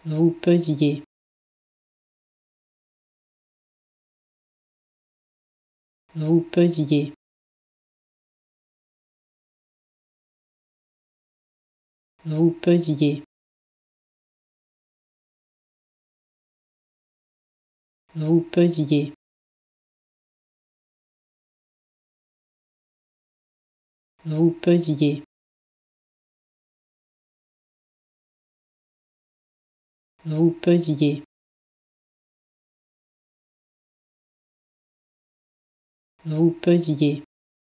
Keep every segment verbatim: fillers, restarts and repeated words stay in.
vous pesiez, vous pesiez, vous pesiez, vous pesiez, vous pesiez, vous pesiez, vous pesiez,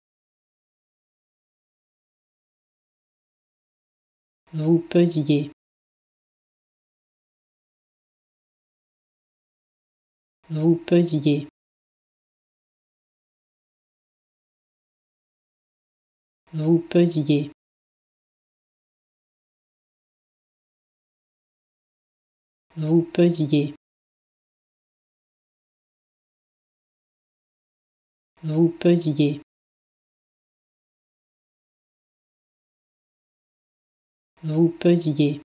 vous pesiez, vous pesiez, vous pesiez, vous pesiez, vous pesiez, vous pesiez,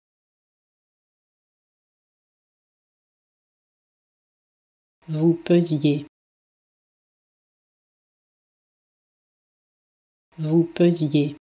vous pesiez, vous pesiez,